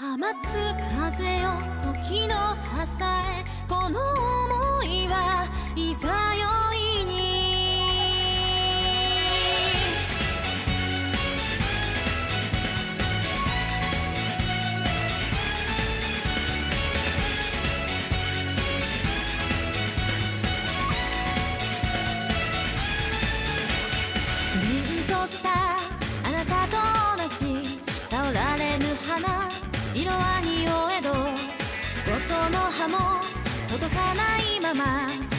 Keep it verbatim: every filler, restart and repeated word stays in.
雨つ風よ時の傘へこの想いはいざよいに凛としたあなたと同じ倒られぬ花色は匂えど音の葉も届かないまま